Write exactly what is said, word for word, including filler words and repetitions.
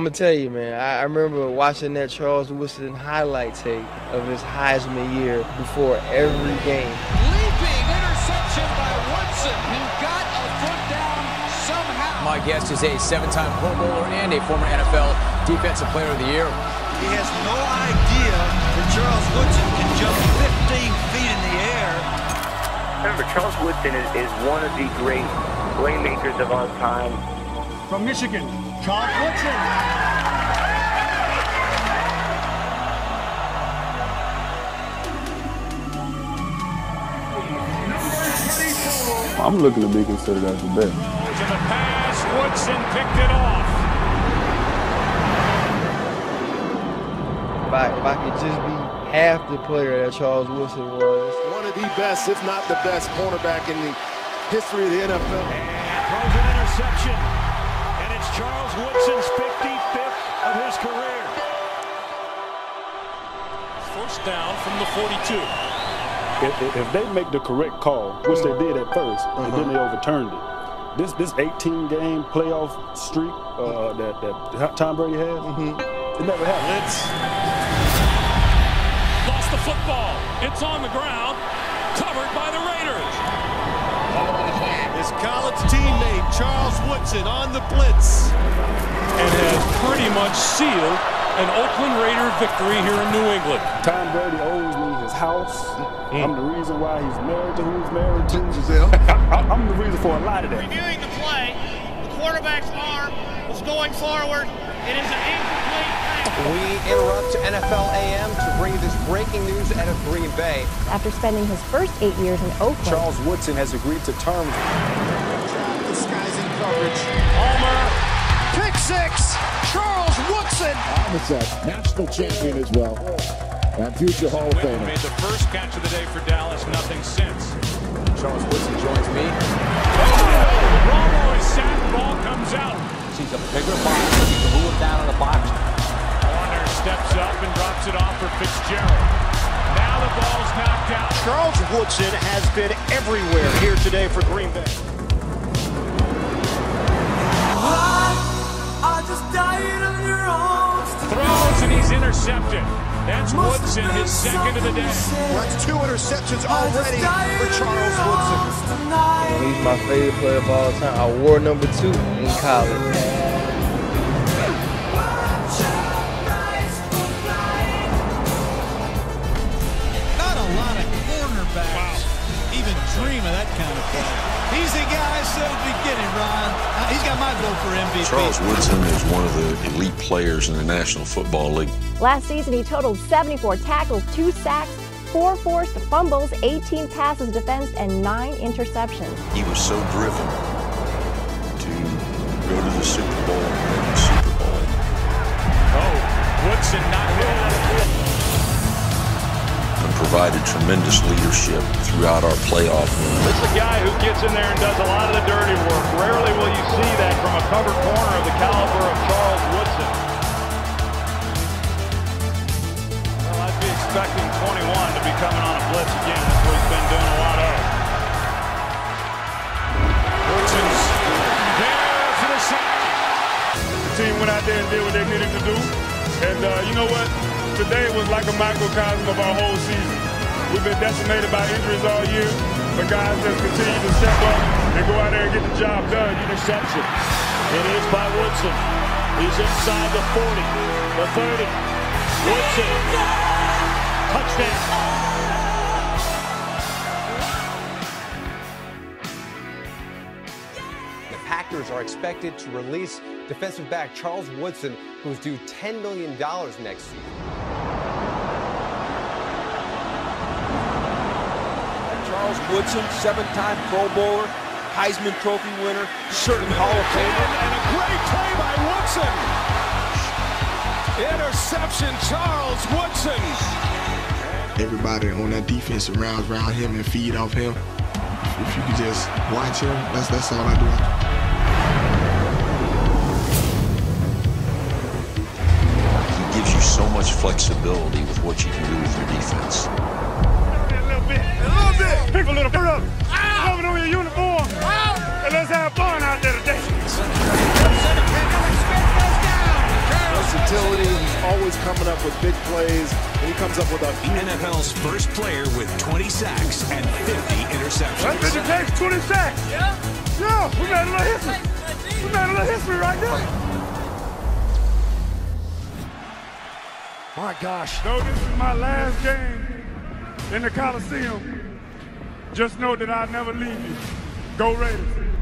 I'm going to tell you, man, I, I remember watching that Charles Woodson highlight tape of his Heisman year before every game. Leaping interception by Woodson, who got a foot down somehow. My guest is a seven-time Pro Bowler and a former N F L Defensive Player of the Year. He has no idea that Charles Woodson can jump fifteen feet in the air. Remember, Charles Woodson is, is one of the great playmakers of our time. From Michigan, Charles Woodson. I'm looking to be considered as the best. To the pass, Woodson picked it off. If I, if I could just be half the player that Charles Woodson was. One of the best, if not the best, cornerback in the history of the N F L. And throws an interception. And it's Charles Woodson's fifty-fifth of his career. First down from the forty-two. If, if they make the correct call, which they did at first, uh-huh. and then they overturned it, this this eighteen game playoff streak uh, that, that Tom Brady has, mm-hmm. it never happened. Blitz. Lost the football. It's on the ground, covered by the Raiders. His college teammate, Charles Woodson, on the blitz. And has pretty much sealed an Oakland Raider victory here in New England. Tom Brady owes me his house. Mm. I'm the reason why he's married to who he's married to. Giselle. I, I, I'm the reason for a lot of that. Reviewing the play, the quarterback's arm was going forward. It is an incomplete pass. We interrupt to N F L A M to bring you this breaking news out of Green Bay. After spending his first eight years in Oakland, Charles Woodson has agreed to terms. Disguising coverage. Homer, pick six. Charles Woodson. Homicide, national champion as well, and future Hall of Famer. Made the first catch of the day for Dallas, nothing since. Charles Woodson joins me. Oh! Romo is sacked, ball comes out. Sees a bigger box, looking to move him down on the box. Warner steps up and drops it off for Fitzgerald. Now the ball's knocked out. Charles Woodson has been everywhere here today for Green Bay. Throws and he's intercepted. That's Woodson, his second of the day. That's two interceptions already for Charles Woodson. He's my favorite player of all time. I wore number two in college. Not a lot of cornerbacks wow. even dream of that kind of play. He's the guy I said at the beginning, Ron. Uh, he's got my vote for M V P. Charles Woodson is one of the elite players in the National Football League. last season he totaled seventy-four tackles, two sacks, four forced fumbles, eighteen passes defensed, and nine interceptions. He was so driven to go to the Super Bowl and win the Super Bowl. Oh, Woodson knocked it out of the field. And provided tremendous leadership throughout our playoff run. This is a guy who gets in there and does a lot of the dirty work. Rarely will you see that from a covered corner of the caliber of Charles Woodson. Well, I'd be expecting twenty-one to be coming on a blitz again. That's what he's been doing a lot of. Woodson's there for the sack. The team went out there and did what they needed to do. And uh, you know what? Today was like a microcosm of our whole season. We've been decimated by injuries all year, but guys just continue to step up and go out there and get the job done. Interception. It is by Woodson. He's inside the forty, the thirty. Woodson. Touchdown. The Packers are expected to release defensive back Charles Woodson, who's due ten million dollars next season. Charles Woodson, seven-time Pro Bowler, Heisman Trophy winner, certain Hall of Famer. And a great play by Woodson. Interception, Charles Woodson. Everybody on that defense around around him and feed off him. If you could just watch him, that's that's all I do. He gives you so much flexibility with what you can do with your defense. A little bit, a little bit. Pick a little bit up. Over on your uniform. And let's have fun out there today. Smith goes down. ability. He's always coming up with big plays, and he comes up with a N F L's first player with twenty sacks and fifty interceptions. That's the takes twenty sacks. Yeah. Yeah. We made a little history. We made a little history right now. My gosh. Though this is my last game in the Coliseum, just know that I'll never leave you. Go Raiders.